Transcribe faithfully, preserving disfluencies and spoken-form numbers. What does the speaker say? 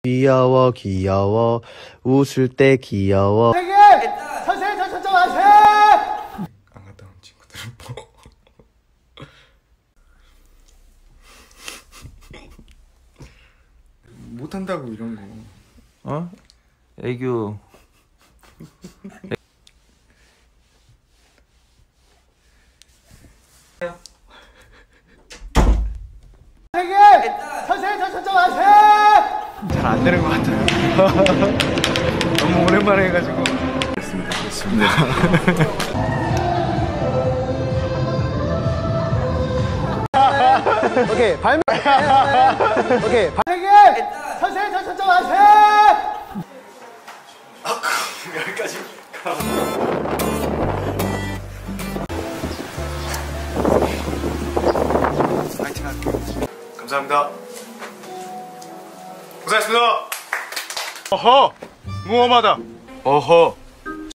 귀여워 귀여워 웃을 때 귀여워. 선생님! 선생님 저 천천히 하세요! 안 갔다 온 친구들은 뭐 못한다고 이런 거. 어? 애교. 선생님! 선생님 저 천천히 하세요! 잘 안 되는 것 같아요. 너무 오랜만에 해가지고. 됐습니다. 됐습니다. 오케이 발매. 오케이 발... 선생님! 선생님 저 천천히 하세요! 여기까지 가. 파이팅 할게요. 감사합니다. 고생하셨습니다. 어허! 무엄하다. 어허!